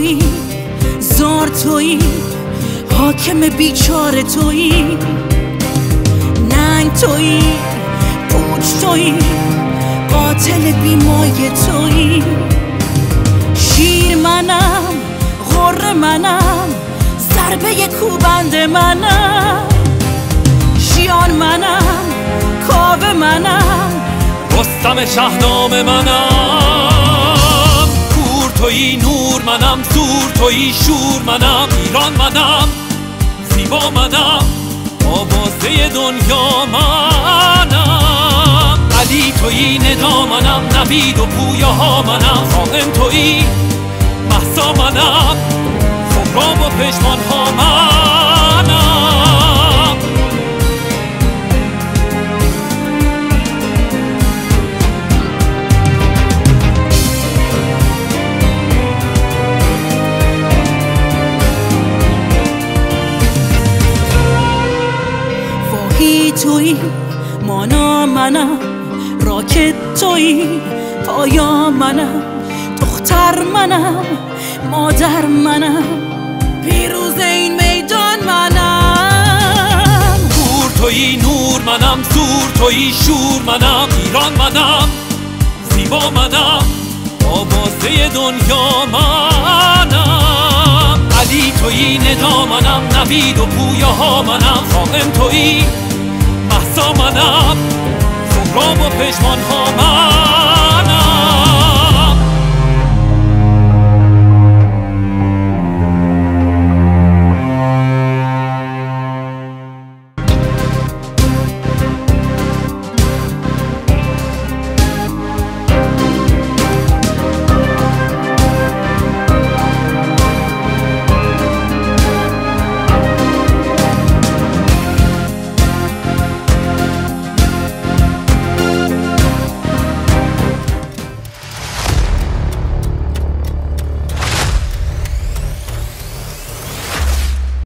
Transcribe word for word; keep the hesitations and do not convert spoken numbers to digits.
تویی، زار تویی، حاکم بیچاره تویی، ننگ تویی، پوچ تویی، قاتل بیمایه تویی. شیر منم، غر منم، ضربه کوبند منم، شیان منم، کاوه منم، رستم شهنامه منم. کور تویی، نور منم، زور تویی، شور منم، ایران منم، زیبا منم، آوازه دنیا منم. علی تویی، ندا منم، نوید و پویا ها منم، خائن تویی، مهسا منم، سهراب و پشمان ها منم. واهی تویی، مانا منم، راکت تویی، پایا منم، دختر منم، مادر منم، پیروز این میدان منم. کور تویی، نور منم، زور تویی، شور منم، ایران منم، زیبا منم، آوازه دنیا منم. علی تویی، ندا منم، نوید و پویا ها منم، خائن تویی، مهسا منم، سهراب و پشمان ها منم.